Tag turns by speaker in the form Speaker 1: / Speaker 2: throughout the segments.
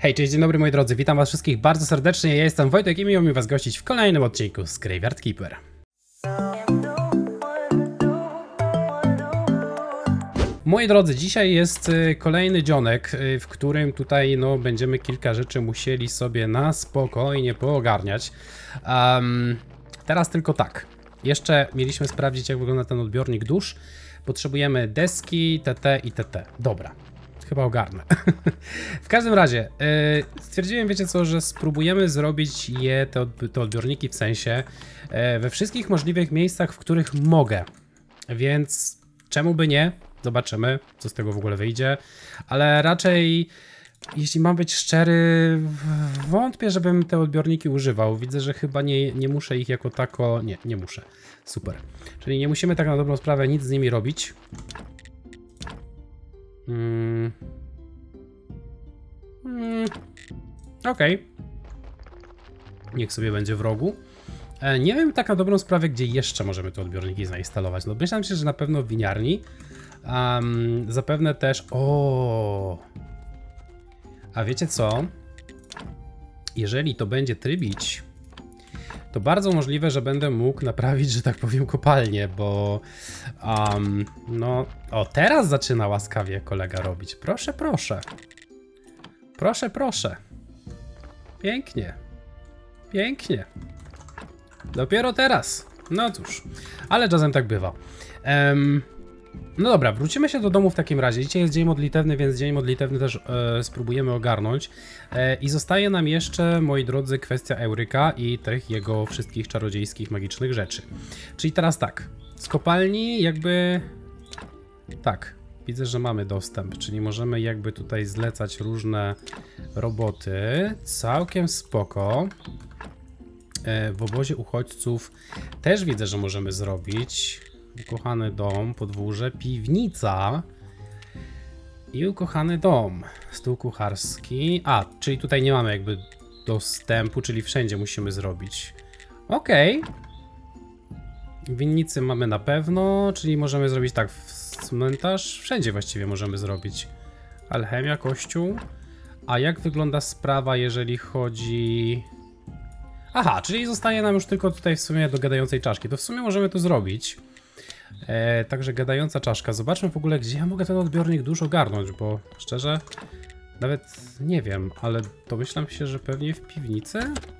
Speaker 1: Hej, cześć, dzień dobry moi drodzy, witam was wszystkich bardzo serdecznie, ja jestem Wojtek i miło mi was gościć w kolejnym odcinku z Graveyard Keeper. Moi drodzy, dzisiaj jest kolejny dzionek, w którym tutaj będziemy kilka rzeczy musieli sobie na spokojnie poogarniać. Teraz tylko tak, jeszcze mieliśmy sprawdzić, jak wygląda ten odbiornik dusz. Potrzebujemy deski, TT i TT. Dobra. Chyba ogarnę. W każdym razie stwierdziłem, wiecie co, że spróbujemy zrobić te odbiorniki w sensie we wszystkich możliwych miejscach, w których mogę. Więc czemu by nie? Zobaczymy, co z tego w ogóle wyjdzie. Ale raczej, jeśli mam być szczery, wątpię, żebym te odbiorniki używał. Widzę, że chyba nie muszę ich jako tako... Nie muszę. Super. Czyli nie musimy tak na dobrą sprawę nic z nimi robić. Okej. Niech sobie będzie w rogu. Nie wiem tak na dobrą sprawę, gdzie jeszcze możemy te odbiorniki zainstalować. No myślałem się, że na pewno w winiarni. Zapewne też... A wiecie co? Jeżeli to będzie trybić, to bardzo możliwe, że będę mógł naprawić, że tak powiem, kopalnię, bo no, teraz zaczyna łaskawie kolega robić. Proszę, proszę. Proszę, proszę. Pięknie. Pięknie. Dopiero teraz. No cóż, ale czasem tak bywa. No dobra, wrócimy się do domu w takim razie. Dzisiaj jest dzień modlitewny, więc dzień modlitewny też spróbujemy ogarnąć. I zostaje nam jeszcze, moi drodzy, kwestia Euryka i tych jego wszystkich czarodziejskich, magicznych rzeczy. Czyli teraz tak, z kopalni jakby... Tak, widzę, że mamy dostęp, czyli możemy jakby tutaj zlecać różne roboty. Całkiem spoko. W obozie uchodźców też widzę, że możemy zrobić. Ukochany dom, podwórze, piwnica i ukochany dom, stół kucharski. Czyli tutaj nie mamy jakby dostępu, czyli wszędzie musimy zrobić. Okej. Winnicy mamy na pewno, czyli możemy zrobić tak, cmentarz, wszędzie właściwie możemy zrobić. Alchemia, kościół. A jak wygląda sprawa, jeżeli chodzi... Aha, czyli zostaje nam już tylko tutaj w sumie do gadającej czaszki. To w sumie możemy to zrobić. Także gadająca czaszka. Zobaczmy w ogóle, gdzie ja mogę ten odbiornik dusz ogarnąć, bo szczerze nawet nie wiem, ale domyślam się, że pewnie w piwnicy?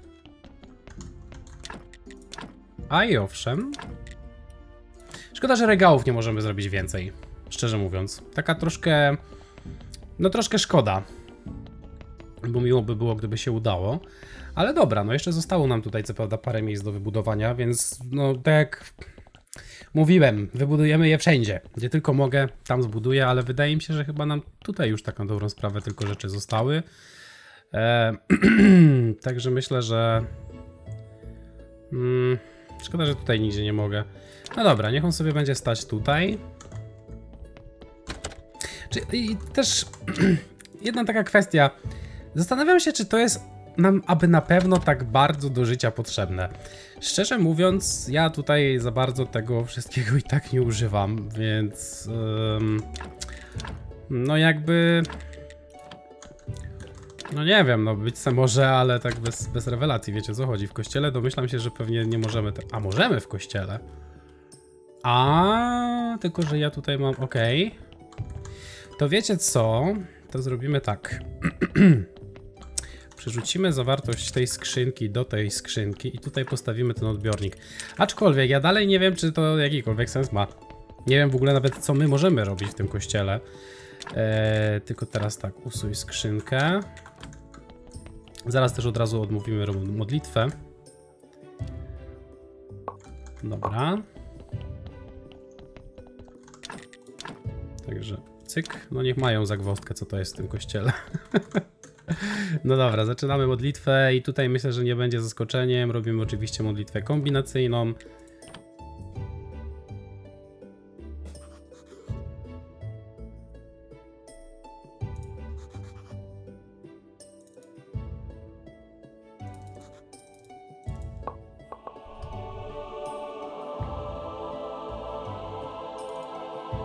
Speaker 1: I owszem. Szkoda, że regałów nie możemy zrobić więcej, szczerze mówiąc. Taka troszkę... No troszkę szkoda. Bo miło by było, gdyby się udało. Ale dobra, no jeszcze zostało nam tutaj co prawda parę miejsc do wybudowania, więc no tak jak mówiłem, wybudujemy je wszędzie. Gdzie tylko mogę, tam zbuduję, ale wydaje mi się, że chyba nam tutaj już taką dobrą sprawę tylko rzeczy zostały. Także myślę, że... szkoda, że tutaj nigdzie nie mogę. No dobra, niech on sobie będzie stać tutaj. I też jedna taka kwestia. Zastanawiam się, czy to jest nam aby na pewno tak bardzo do życia potrzebne. Szczerze mówiąc, ja tutaj za bardzo tego wszystkiego i tak nie używam, więc no jakby... No nie wiem, no być se może, ale tak bez rewelacji, wiecie o co chodzi. W kościele domyślam się, że pewnie nie możemy... A możemy w kościele? Tylko że ja tutaj mam... Okej. To wiecie co? To zrobimy tak. Przerzucimy zawartość tej skrzynki do tej skrzynki i tutaj postawimy ten odbiornik. Aczkolwiek ja dalej nie wiem, czy to jakikolwiek sens ma. Nie wiem w ogóle nawet, co my możemy robić w tym kościele. Tylko teraz tak, usuń skrzynkę. Zaraz też od razu odmówimy modlitwę. Dobra. Także cyk. No niech mają zagwozdkę, co to jest w tym kościele. No dobra, zaczynamy modlitwę i tutaj myślę, że nie będzie zaskoczeniem. Robimy oczywiście modlitwę kombinacyjną.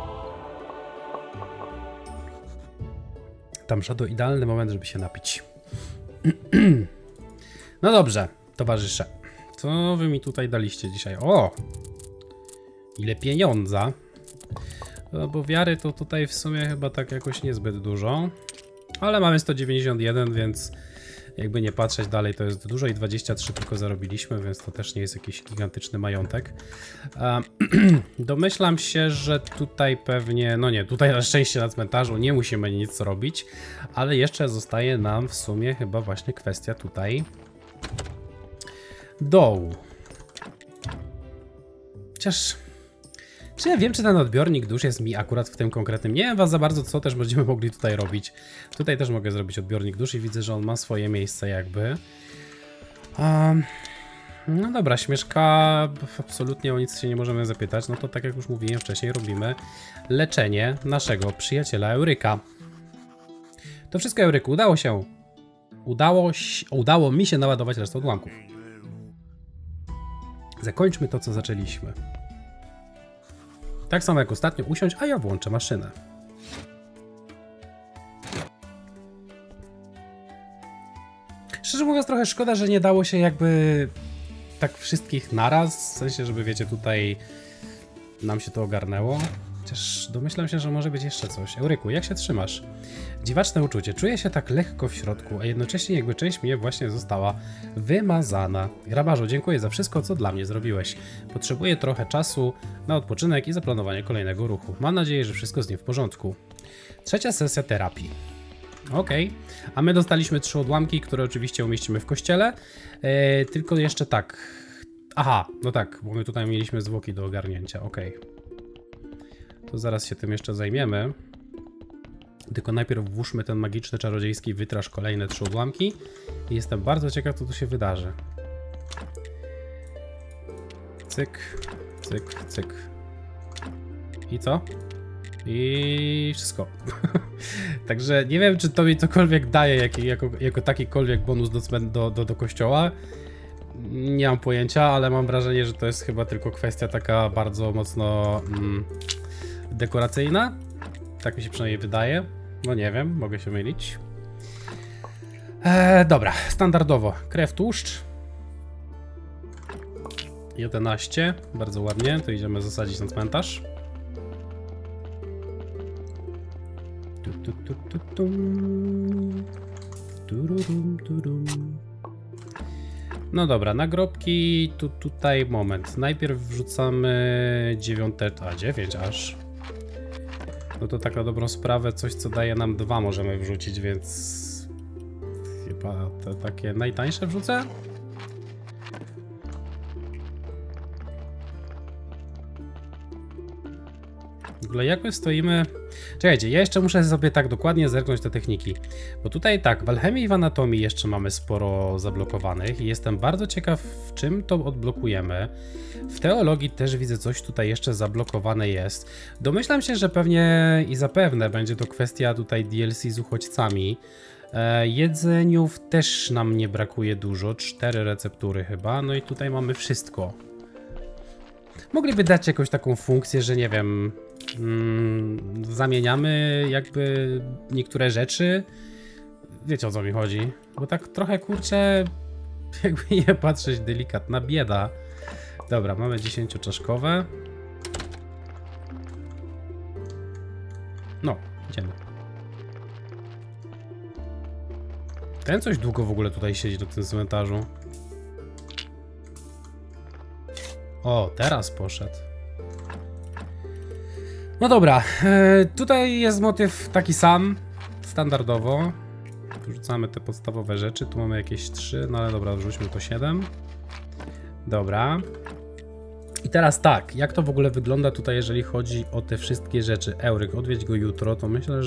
Speaker 1: Tam szedł idealny moment, żeby się napić. No dobrze, towarzysze. Co wy mi tutaj daliście dzisiaj? O! Ile pieniądza. No bo wiary to tutaj w sumie chyba tak jakoś niezbyt dużo. Ale mamy 191, więc jakby nie patrzeć dalej, to jest dużo i 23 tylko zarobiliśmy, więc to też nie jest jakiś gigantyczny majątek. Domyślam się, że tutaj pewnie, no nie, tutaj na szczęście na cmentarzu nie musimy nic robić, ale jeszcze zostaje nam w sumie chyba właśnie kwestia tutaj dołu. Chociaż... Czy ja wiem, czy ten odbiornik dusz jest mi akurat w tym konkretnym? Nie wiem was za bardzo, co też będziemy mogli tutaj robić. Tutaj też mogę zrobić odbiornik dusz i widzę, że on ma swoje miejsce jakby. No dobra, śmieszka, absolutnie o nic się nie możemy zapytać. No to tak jak już mówiłem wcześniej, robimy leczenie naszego przyjaciela Euryka. To wszystko, Euryku, udało się. Udało mi się naładować resztę odłamków. Zakończmy to, co zaczęliśmy. Tak samo jak ostatnio usiądź, a ja włączę maszynę. Szczerze mówiąc, trochę szkoda, że nie dało się jakby tak wszystkich naraz, w sensie, żeby wiecie, tutaj nam się to ogarnęło. Chociaż domyślam się, że może być jeszcze coś. Euryku, jak się trzymasz? Dziwaczne uczucie. Czuję się tak lekko w środku, a jednocześnie jakby część mnie właśnie została wymazana. Grabarzu, dziękuję za wszystko, co dla mnie zrobiłeś. Potrzebuję trochę czasu na odpoczynek i zaplanowanie kolejnego ruchu. Mam nadzieję, że wszystko z nim w porządku. Trzecia sesja terapii. Okej, a my dostaliśmy 3 odłamki, które oczywiście umieścimy w kościele. Tylko jeszcze tak. Aha, no tak, bo my tutaj mieliśmy zwłoki do ogarnięcia. Okej. To zaraz się tym jeszcze zajmiemy. Tylko najpierw włóżmy ten magiczny, czarodziejski wytraż, kolejne 3 odłamki. I jestem bardzo ciekaw, co tu się wydarzy. Cyk, cyk, cyk. I co? I wszystko. Także nie wiem, czy to mi cokolwiek daje, jako takikolwiek bonus do kościoła. Nie mam pojęcia, ale mam wrażenie, że to jest chyba tylko kwestia taka bardzo mocno dekoracyjna. Tak mi się przynajmniej wydaje. No nie wiem, mogę się mylić. Dobra, standardowo. Krew, tłuszcz. 11, bardzo ładnie. To idziemy zasadzić na cmentarz. No dobra, nagrobki, tutaj moment. Najpierw wrzucamy 9, a 9 aż. No to tak na dobrą sprawę, coś co daje nam 2 możemy wrzucić, więc chyba te takie najtańsze wrzucę. W ogóle jak my stoimy... Czekajcie, ja jeszcze muszę sobie tak dokładnie zerknąć te techniki. Bo tutaj tak, w alchemii i w anatomii jeszcze mamy sporo zablokowanych i jestem bardzo ciekaw, w czym to odblokujemy. W teologii też widzę, coś tutaj jeszcze zablokowane jest. Domyślam się, że pewnie i zapewne będzie to kwestia tutaj DLC z uchodźcami. Jedzeniów też nam nie brakuje dużo, 4 receptury chyba, no i tutaj mamy wszystko. Mogliby dać jakąś taką funkcję, że nie wiem, zamieniamy jakby niektóre rzeczy. Wiecie, o co mi chodzi? Bo tak trochę, kurczę, jakby nie patrzeć, delikatna bieda. Dobra, mamy 10-czaszkowe. No, idziemy. Ten coś długo w ogóle tutaj siedzi na tym cmentarzu. O, teraz poszedł. No dobra, tutaj jest motyw taki sam, standardowo. Wrzucamy te podstawowe rzeczy, tu mamy jakieś 3, no ale dobra, wrzućmy to 7. Dobra. I teraz tak, jak to w ogóle wygląda tutaj, jeżeli chodzi o te wszystkie rzeczy? Euryk, odwiedź go jutro, to myślę,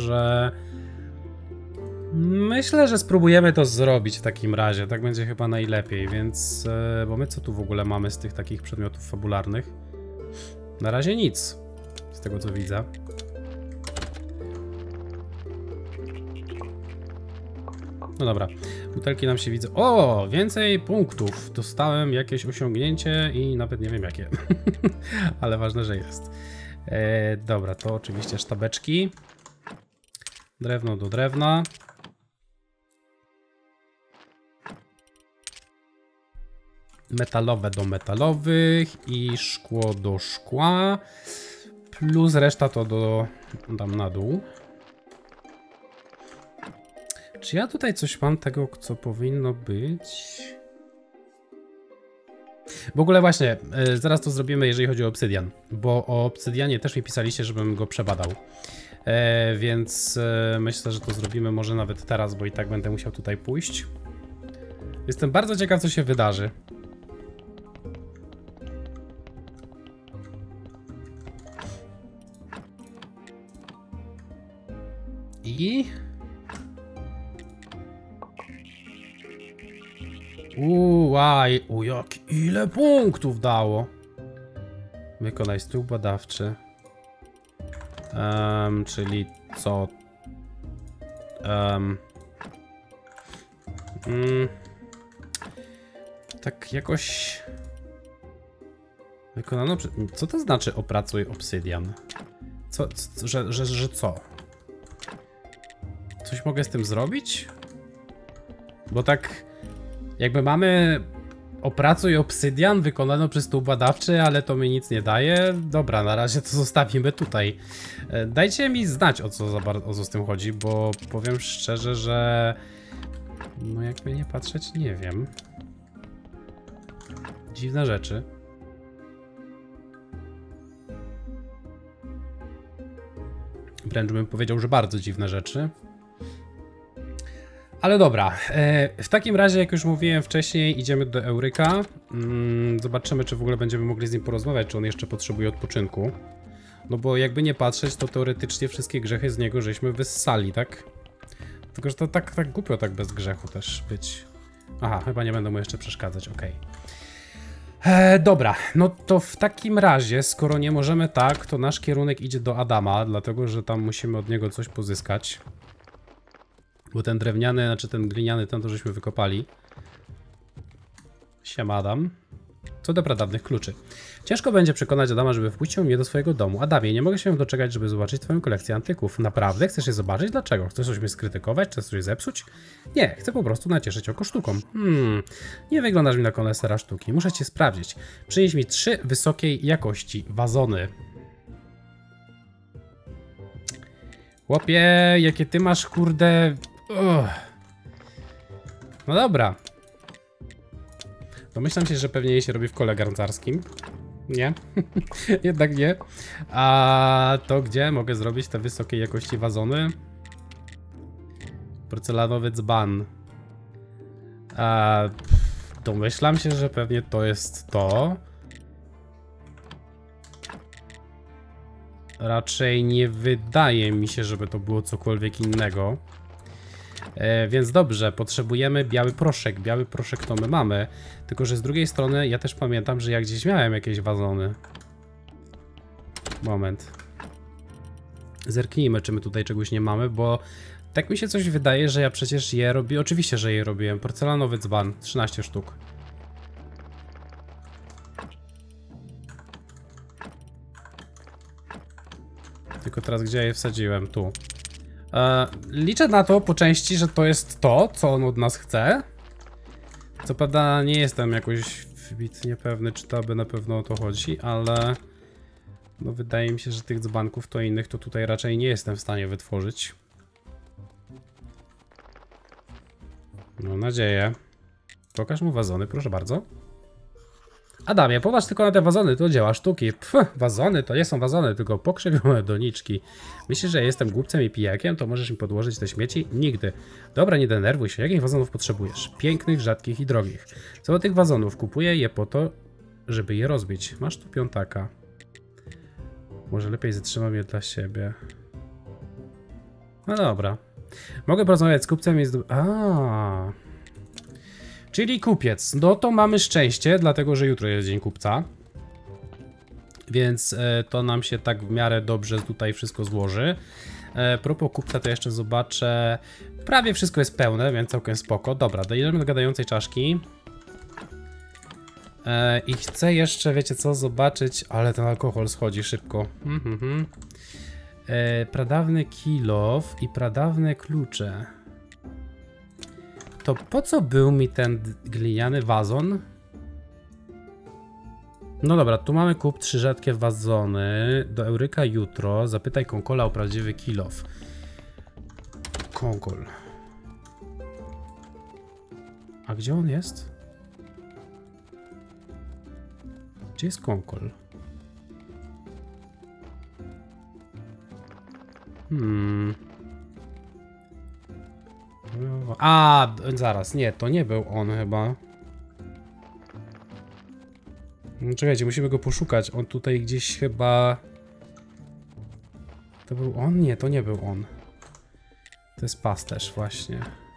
Speaker 1: że spróbujemy to zrobić w takim razie, tak będzie chyba najlepiej, więc... Bo my co tu w ogóle mamy z tych takich przedmiotów fabularnych? Na razie nic, z tego co widzę. No dobra, butelki nam się widzą. O, więcej punktów. Dostałem jakieś osiągnięcie i nawet nie wiem jakie. Ale ważne, że jest. Dobra, to oczywiście sztabeczki. Drewno do drewna. Metalowe do metalowych i szkło do szkła. Plus reszta to dam na dół. Czy ja tutaj coś mam tego, co powinno być? W ogóle właśnie, zaraz to zrobimy, jeżeli chodzi o obsydian. Bo o obsydianie też mi pisaliście, żebym go przebadał. Więc myślę, że to zrobimy może nawet teraz, bo i tak będę musiał tutaj pójść. Jestem bardzo ciekaw, co się wydarzy. I... ile punktów dało. Wykonaj stół badawczy. Czyli co? Tak jakoś... Wykonano... Co to znaczy opracuj obsydian? Że co? Coś mogę z tym zrobić? Bo tak... Jakby mamy... Opracuj obsydian, wykonano przez stół badawczy, ale to mi nic nie daje. Dobra, na razie to zostawimy tutaj. Dajcie mi znać, o co z tym chodzi, bo powiem szczerze, że... No jakby nie patrzeć, nie wiem. Dziwne rzeczy. Wręcz bym powiedział, że bardzo dziwne rzeczy. Ale dobra, w takim razie, jak już mówiłem wcześniej, idziemy do Euryka. Zobaczymy, czy w ogóle będziemy mogli z nim porozmawiać, czy on jeszcze potrzebuje odpoczynku. No bo jakby nie patrzeć, to teoretycznie wszystkie grzechy z niego żeśmy wyssali, tak? Tylko, że to tak głupio tak bez grzechu też być. Aha, chyba nie będę mu jeszcze przeszkadzać, okej. Dobra, no to w takim razie, skoro nie możemy tak, to nasz kierunek idzie do Adama, dlatego, że tam musimy od niego coś pozyskać. Bo ten drewniany, znaczy ten gliniany, ten to żeśmy wykopali. Siema Adam. Co do pradawnych kluczy. Ciężko będzie przekonać Adama, żeby wpuścił mnie do swojego domu. Adamie, nie mogę się doczekać, żeby zobaczyć twoją kolekcję antyków. Naprawdę? Chcesz je zobaczyć? Dlaczego? Chcesz coś mnie skrytykować? Chcesz coś zepsuć? Nie, chcę po prostu nacieszyć oko sztuką. Nie wyglądasz mi na konesera sztuki. Muszę cię sprawdzić. Przynieś mi 3 wysokiej jakości wazony. Chłopie, jakie ty masz, kurde... No dobra. Domyślam się, że pewnie jej się robi w kole garncarskim. Nie? Jednak nie. A to gdzie mogę zrobić te wysokiej jakości wazony? Porcelanowy dzban. Domyślam się, że pewnie to jest to. Raczej nie wydaje mi się, żeby to było cokolwiek innego. Więc dobrze, potrzebujemy biały proszek. Biały proszek to my mamy. Tylko, że z drugiej strony ja też pamiętam, że ja gdzieś miałem jakieś wazony. Moment. Zerknijmy, czy my tutaj czegoś nie mamy, bo tak mi się coś wydaje, że ja przecież je robię. Oczywiście, że je robiłem. Porcelanowy dzban, 13 sztuk. Tylko teraz gdzie ja je wsadziłem? Tu. Liczę na to po części, że to jest to, co on od nas chce. Co prawda nie jestem jakoś wybitnie pewny, czy to by na pewno o to chodzi, ale no wydaje mi się, że tych dzbanków to innych to tutaj raczej nie jestem w stanie wytworzyć. Mam nadzieję. Pokaż mu wazony, proszę bardzo. Adamie, popatrz tylko na te wazony, to dzieła sztuki. Wazony to nie są wazony, tylko pokrzywione doniczki. Myślisz, że jestem głupcem i pijakiem? To możesz mi podłożyć te śmieci? Nigdy. Dobra, nie denerwuj się. Jakich wazonów potrzebujesz? Pięknych, rzadkich i drogich. Co do tych wazonów? Kupuję je po to, żeby je rozbić. Masz tu piątaka. Może lepiej zatrzymam je dla siebie. No dobra. Mogę porozmawiać z kupcem i Czyli kupiec. No to mamy szczęście, dlatego że jutro jest dzień kupca. Więc to nam się tak w miarę dobrze tutaj wszystko złoży. Propos kupca to jeszcze zobaczę. Prawie wszystko jest pełne, więc całkiem spoko. Dobra, dojdziemy do gadającej czaszki. I chcę jeszcze, wiecie co, zobaczyć, ale ten alkohol schodzi szybko. Pradawny kilof i pradawne klucze. To po co był mi ten gliniany wazon? No dobra, tu mamy kup 3 rzadkie wazony. Do Euryka jutro. Zapytaj Konkola o prawdziwy kill off. Konkol. A gdzie on jest? Gdzie jest Konkol? A, zaraz, nie, to nie był on chyba. Czekajcie, musimy go poszukać. On tutaj gdzieś chyba... To był on? Nie, to nie był on. To jest pasterz właśnie.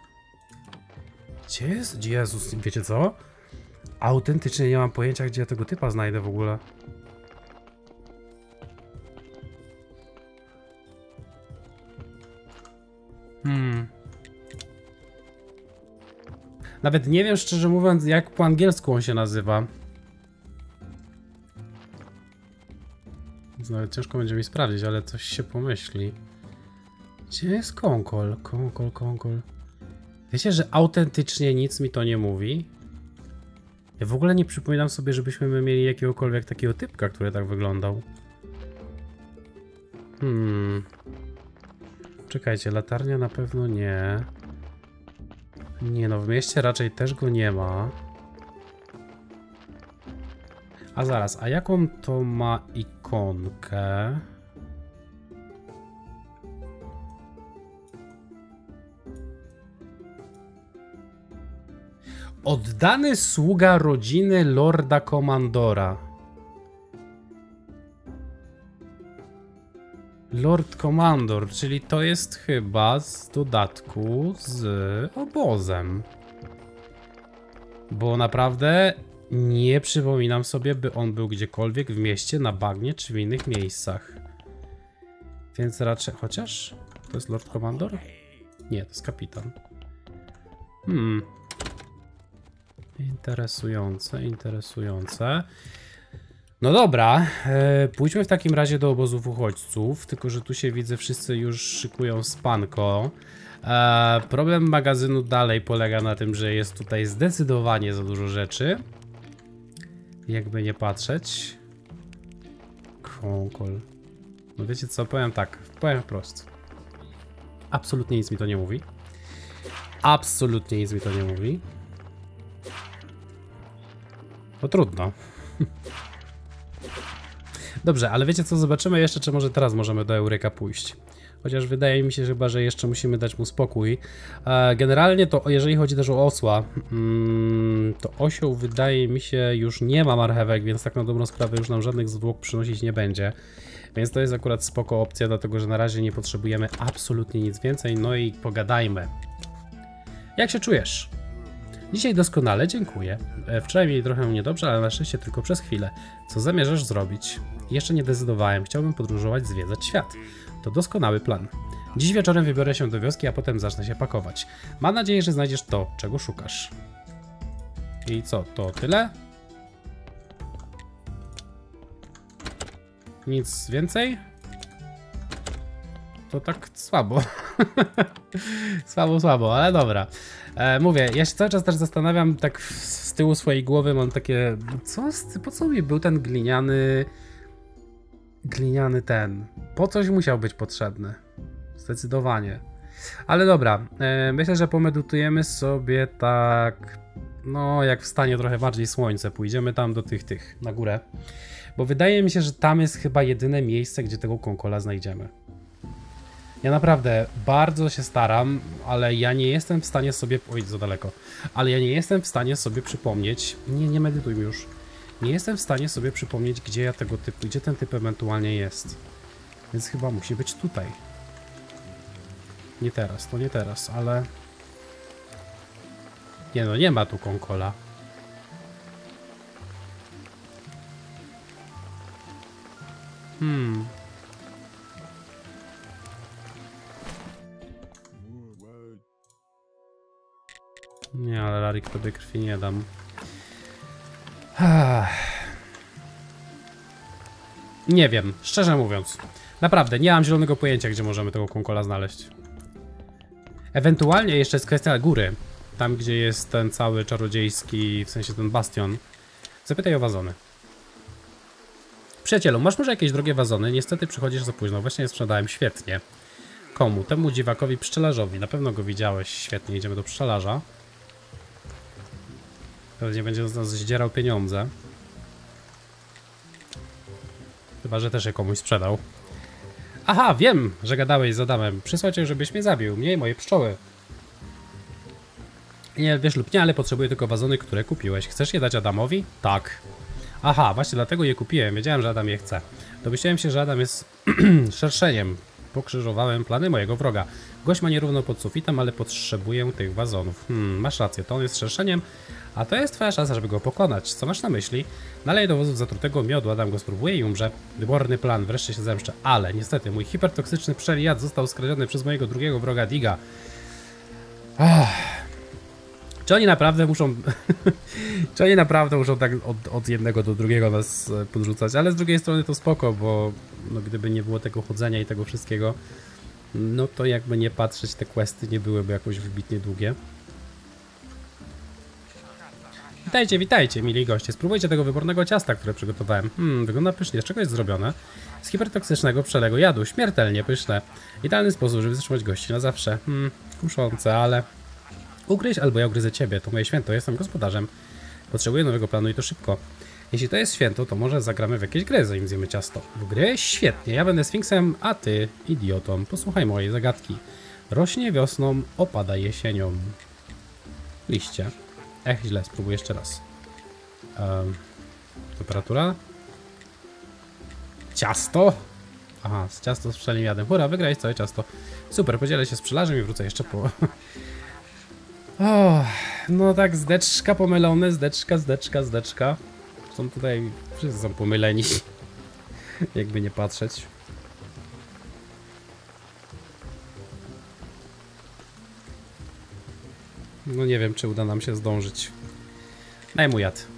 Speaker 1: Gdzie jest? Jezus, wiecie co? Autentycznie nie mam pojęcia, gdzie ja tego typa znajdę w ogóle. Nawet nie wiem, szczerze mówiąc, jak po angielsku on się nazywa. Nawet ciężko będzie mi sprawdzić, ale coś się pomyśli. Gdzie jest Konkol? Konkol. Wiecie, że autentycznie nic mi to nie mówi? Ja w ogóle nie przypominam sobie, żebyśmy mieli jakiegokolwiek takiego typka, który tak wyglądał. Czekajcie, latarnia na pewno nie. Nie no, w mieście raczej też go nie ma. A zaraz, a jaką to ma ikonkę? Oddany sługa rodziny Lorda Komandora. Lord Komandor, czyli to jest chyba z dodatku z obozem. Bo naprawdę nie przypominam sobie, by on był gdziekolwiek w mieście, na bagnie czy w innych miejscach. Więc raczej... Chociaż? To jest Lord Komandor? Nie, to jest kapitan. Interesujące. No dobra, pójdźmy w takim razie do obozów uchodźców, tylko że tu się widzę, wszyscy już szykują spanko. Problem magazynu dalej polega na tym, że jest tutaj zdecydowanie za dużo rzeczy. Jakby nie patrzeć. Konkol. No wiecie co, powiem tak, powiem wprost. Absolutnie nic mi to nie mówi. Absolutnie nic mi to nie mówi. No trudno. Dobrze, ale wiecie co, zobaczymy jeszcze, czy może teraz możemy do Euryka pójść. Chociaż wydaje mi się chyba, że jeszcze musimy dać mu spokój. Generalnie to, jeżeli chodzi też o osła, to osioł wydaje mi się już nie ma marchewek, więc tak na dobrą sprawę już nam żadnych zwłok przynosić nie będzie. Więc to jest akurat spoko opcja, dlatego że na razie nie potrzebujemy absolutnie nic więcej. No i pogadajmy. Jak się czujesz? Dzisiaj doskonale, dziękuję. Wczoraj mieli trochę niedobrze, ale na szczęście tylko przez chwilę. Co zamierzasz zrobić? Jeszcze nie decydowałem. Chciałbym podróżować, zwiedzać świat. To doskonały plan. Dziś wieczorem wybiorę się do wioski, a potem zacznę się pakować. Mam nadzieję, że znajdziesz to, czego szukasz. I co, to tyle? Nic więcej? To tak słabo. Słabo, ale dobra. Mówię, ja się cały czas też zastanawiam, tak z tyłu swojej głowy mam takie... Po co mi był ten gliniany ten? Po coś musiał być potrzebny. Zdecydowanie. Ale dobra, myślę, że pomedytujemy sobie tak... No, jak wstanie trochę bardziej słońce. Pójdziemy tam do tych, na górę. Bo wydaje mi się, że tam jest chyba jedyne miejsce, gdzie tego Konkola znajdziemy. Ja naprawdę bardzo się staram, ale ja nie jestem w stanie sobie... Oj, za daleko. Ale ja nie jestem w stanie sobie przypomnieć... Nie medytuj już. Nie jestem w stanie sobie przypomnieć, gdzie ja tego typu... Gdzie ten typ ewentualnie jest. Więc chyba musi być tutaj. Nie teraz, to nie teraz, ale... Nie no, nie ma tu Konkola. Nie, ale Rarik tobie krwi nie dam. Nie wiem, szczerze mówiąc. Naprawdę, nie mam zielonego pojęcia, gdzie możemy tego Konkola znaleźć. Ewentualnie jeszcze jest kwestia góry. Tam, gdzie jest ten cały czarodziejski, w sensie ten bastion. Zapytaj o wazony. Przyjacielu, masz może jakieś drogie wazony? Niestety przychodzisz za późno. Właśnie je sprzedałem. Świetnie. Komu? Temu dziwakowi pszczelarzowi. Na pewno go widziałeś. Świetnie, idziemy do pszczelarza. Pewnie będzie z nas zdzierał pieniądze. Chyba, że też je komuś sprzedał. Aha, wiem, że gadałeś z Adamem. Przysłał cię, żebyś mnie zabił. Mnie i moje pszczoły. Nie wiesz lub nie, ale potrzebuję tylko wazony, które kupiłeś. Chcesz je dać Adamowi? Tak. Aha, właśnie dlatego je kupiłem. Wiedziałem, że Adam je chce. Domyślałem się, że Adam jest szerszeniem. Pokrzyżowałem plany mojego wroga. Gość ma nierówno pod sufitem, ale potrzebuję tych wazonów. Masz rację, to on jest szerszeniem, a to jest twoja szansa, żeby go pokonać. Co masz na myśli? Naleję do wozów zatrutego miodu, Adam go spróbuje i umrze. Wyborny plan, wreszcie się zemszczę. Ale niestety, mój hipertoksyczny przeliad został skradziony przez mojego drugiego wroga Diga. Czy oni naprawdę muszą... Czy oni naprawdę muszą tak od jednego do drugiego nas podrzucać? Ale z drugiej strony to spoko, bo no, gdyby nie było tego chodzenia i tego wszystkiego, no to jakby nie patrzeć, te questy nie byłyby jakoś wybitnie długie. Witajcie, witajcie, mili goście. Spróbujcie tego wybornego ciasta, które przygotowałem. Wygląda pysznie. Z czego jest zrobione? Z hipertoksycznego pszczelego jadu. Śmiertelnie pyszne. Idealny sposób, żeby zatrzymać gości na zawsze. Kuszące, ale... Ugryź albo ja ugryzę ciebie. To moje święto. Jestem gospodarzem. Potrzebuję nowego planu i to szybko. Jeśli to jest święto, to może zagramy w jakieś gry, zanim zjemy ciasto. W gry? Świetnie. Ja będę sfinksem, a ty idiotą. Posłuchaj mojej zagadki. Rośnie wiosną, opada jesienią. Liście. Źle. Spróbuję jeszcze raz. Temperatura? Ciasto? Aha, z ciasto z pszczelim jadem. Hurra, wygrałeś całe ciasto. Super, podzielę się z pszczelarzem i wrócę jeszcze po... O, no tak, zdeczka pomylone, zdeczka. Są tutaj, wszyscy są pomyleni. Jakby nie patrzeć. No nie wiem, czy uda nam się zdążyć. Daj mu jad.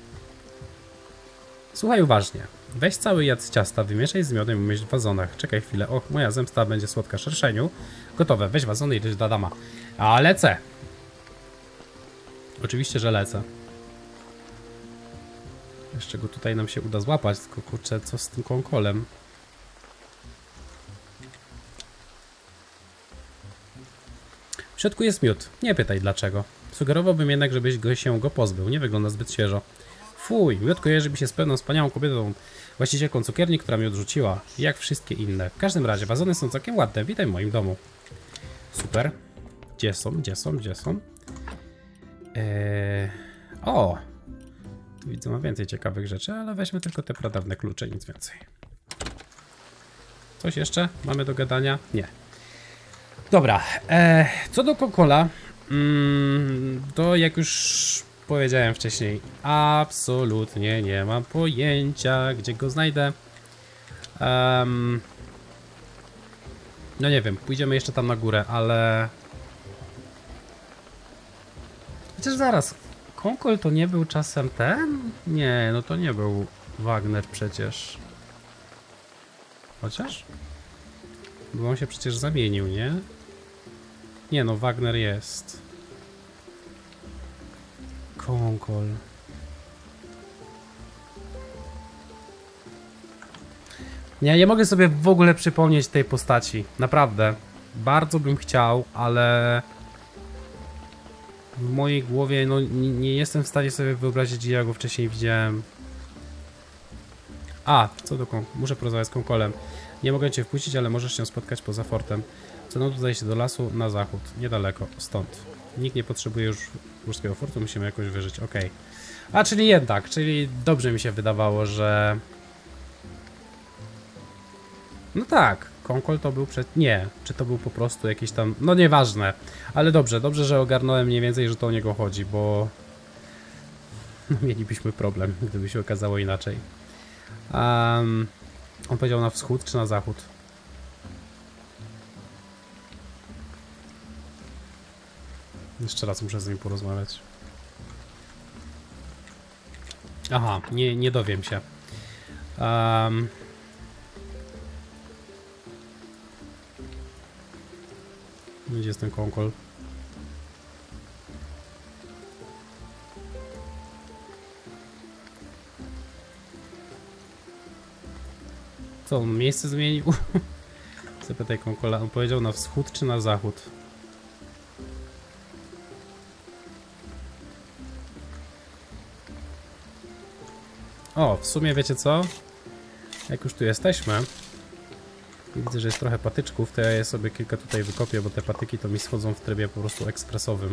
Speaker 1: Słuchaj uważnie. Weź cały jad z ciasta, wymieszaj z miodem i umieść w wazonach. Czekaj chwilę. O, moja zemsta będzie słodka szerszeniu. Gotowe, weź wazony i idź do Adama. A lecę! Oczywiście, że lecę. Jeszcze go tutaj nam się uda złapać, tylko kurczę, co z tym konkolem? W środku jest miód. Nie pytaj dlaczego. Sugerowałbym jednak, żebyś się go pozbył. Nie wygląda zbyt świeżo. Fuj, miód kojarzy mi się z pewną wspaniałą kobietą, właścicielką cukierni, która mi odrzuciła. Jak wszystkie inne. W każdym razie, wazony są całkiem ładne. Witaj w moim domu. Super. Gdzie są? O! Tu widzę, ma więcej ciekawych rzeczy, ale weźmy tylko te pradawne klucze, nic więcej. Coś jeszcze mamy do gadania? Nie. Dobra, co do Konkola, to jak już powiedziałem wcześniej, absolutnie nie mam pojęcia, gdzie go znajdę. No nie wiem, pójdziemy jeszcze tam na górę, ale... Chociaż zaraz, Konkol to nie był czasem ten? Nie, no to nie był Wagner przecież. Chociaż? Bo on się przecież zamienił, nie? Nie no, Wagner jest. Konkol. Nie mogę sobie w ogóle przypomnieć tej postaci. Naprawdę. Bardzo bym chciał, ale... W mojej głowie, no nie jestem w stanie sobie wyobrazić, gdzie ja go wcześniej widziałem. Co do muszę porozmawiać z Konkolem. Nie mogę cię wpuścić, ale możesz się spotkać poza fortem. Co no tutaj się do lasu na zachód. Niedaleko, stąd. Nikt nie potrzebuje już górskiego fortu, musimy jakoś wyżyć, okej. Czyli jednak, czyli dobrze mi się wydawało, że... No tak, Konkol to był Nie, czy to był po prostu jakiś tam... No nieważne. Ale dobrze, że ogarnąłem mniej więcej, że to o niego chodzi, bo... No, mielibyśmy problem, gdyby się okazało inaczej. On powiedział na wschód czy na zachód? Jeszcze raz muszę z nim porozmawiać. Aha, nie dowiem się. Gdzie jest ten Konkol? Co, on miejsce zmienił? Zapytaj Konkola, on powiedział na wschód czy na zachód? O, w sumie wiecie co? Jak już tu jesteśmy i widzę, że jest trochę patyczków, to ja je sobie kilka tutaj wykopię, bo te patyki to mi schodzą w trybie po prostu ekspresowym.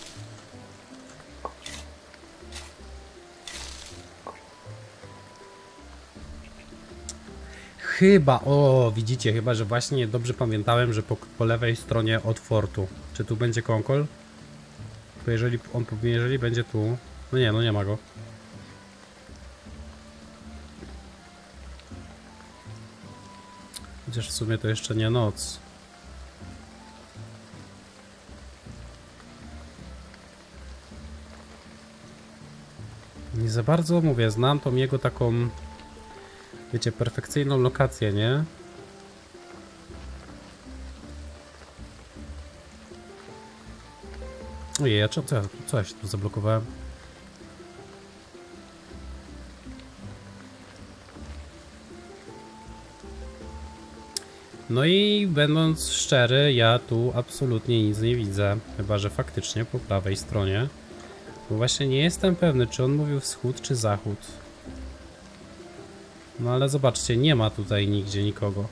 Speaker 1: Chyba, o widzicie, chyba, że właśnie dobrze pamiętałem, że po lewej stronie od fortu. Czy tu będzie Konkol? Bo jeżeli będzie tu... No nie, no nie ma go. Chociaż w sumie to jeszcze nie noc. Nie za bardzo, mówię, znam tą jego taką... Wiecie, perfekcyjną lokację, nie? Ojej, ja co ja się tu zablokowałem? No i będąc szczery, ja tu absolutnie nic nie widzę. Chyba że faktycznie po prawej stronie. Bo właśnie nie jestem pewny, czy on mówił wschód, czy zachód. No ale zobaczcie, nie ma tutaj nigdzie nikogo.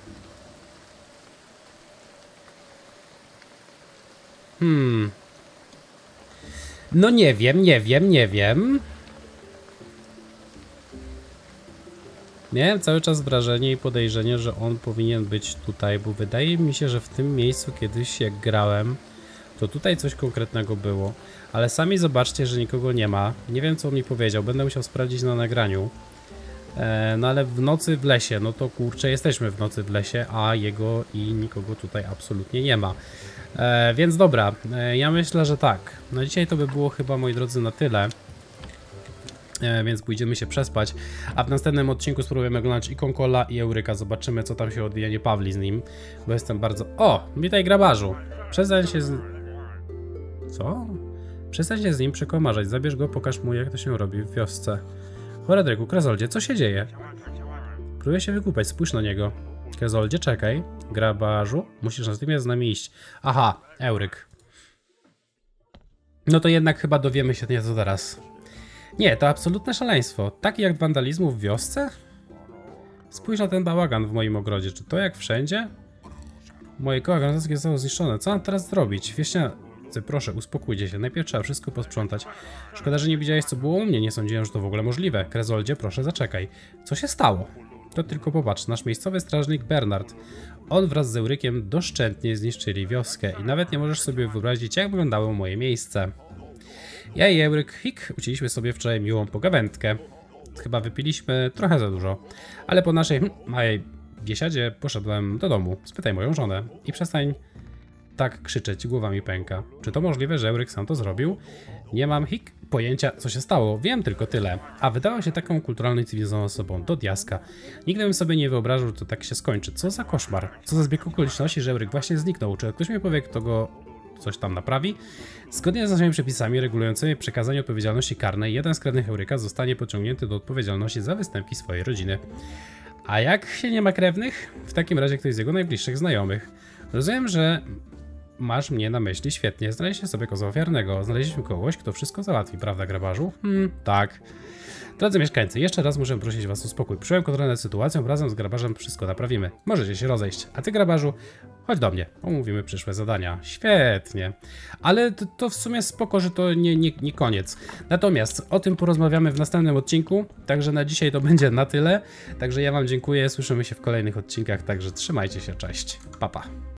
Speaker 1: No nie wiem. Miałem cały czas wrażenie i podejrzenie, że on powinien być tutaj, bo wydaje mi się, że w tym miejscu kiedyś jak grałem, to tutaj coś konkretnego było. Ale sami zobaczcie, że nikogo nie ma. Nie wiem, co on mi powiedział, będę musiał sprawdzić na nagraniu. No ale w nocy w lesie, no to kurczę, jesteśmy w nocy w lesie, a jego i nikogo tutaj absolutnie nie ma. Więc dobra, ja myślę, że tak. Na dzisiaj to by było chyba, moi drodzy, na tyle. Więc pójdziemy się przespać, a w następnym odcinku spróbujemy oglądać i Konkola, i Euryka. Zobaczymy, co tam się odwija, nie Pawli z nim, bo jestem bardzo... O! Witaj, grabarzu! Przestań się z... Co? Przestań się z nim przekomarzać, zabierz go, pokaż mu, jak to się robi w wiosce. Horadryku, Krezoldzie, co się dzieje? Próbuję się wykupać, spójrz na niego. Krezoldzie, czekaj. Grabarzu, musisz natychmiast z nami iść. Aha, Euryk. No to jednak chyba dowiemy się nieco teraz. Nie, to absolutne szaleństwo. Taki jak wandalizmu w wiosce? Spójrz na ten bałagan w moim ogrodzie. Czy to jak wszędzie? Moje koła organizackie zostało zniszczone. Co mam teraz zrobić? Wieśniacy, proszę, uspokójcie się. Najpierw trzeba wszystko posprzątać. Szkoda, że nie widziałeś, co było u mnie. Nie sądziłem, że to w ogóle możliwe. Krezoldzie, proszę, zaczekaj. Co się stało? To tylko popatrz. Nasz miejscowy strażnik Bernard. On wraz z Eurykiem doszczętnie zniszczyli wioskę. I nawet nie możesz sobie wyobrazić, jak wyglądało moje miejsce. Ja i Euryk ucięliśmy sobie wczoraj miłą pogawędkę. Chyba wypiliśmy trochę za dużo. Ale po naszej małej biesiadzie poszedłem do domu. Spytaj moją żonę. I przestań tak krzyczeć, głowa mi pęka. Czy to możliwe, że Euryk sam to zrobił? Nie mam pojęcia, co się stało. Wiem tylko tyle. A wydała się taką kulturalną i cywilizowaną osobą. Do diaska. Nigdy bym sobie nie wyobraził, że to tak się skończy. Co za koszmar. Co za zbieg okoliczności, że Euryk właśnie zniknął. Czy ktoś mi powie, kto go... coś tam naprawi? Zgodnie z naszymi przepisami regulującymi przekazanie odpowiedzialności karnej, jeden z krewnych Euryka zostanie pociągnięty do odpowiedzialności za występki swojej rodziny. A jak się nie ma krewnych? W takim razie ktoś z jego najbliższych znajomych. Rozumiem, że masz mnie na myśli. Świetnie. Znaleźliście sobie kozła ofiarnego. Znaleźliśmy kogoś, kto wszystko załatwi, prawda, grabarzu? Tak. Drodzy mieszkańcy, jeszcze raz muszę prosić was o spokój. Przyjąłem kontrolę nad sytuacją, razem z grabarzem wszystko naprawimy. Możecie się rozejść. A ty, grabarzu, chodź do mnie. Omówimy przyszłe zadania. Świetnie. Ale to w sumie spoko, że to nie koniec. Natomiast o tym porozmawiamy w następnym odcinku. Także na dzisiaj to będzie na tyle. Także ja wam dziękuję. Słyszymy się w kolejnych odcinkach. Także trzymajcie się. Cześć. Pa, pa.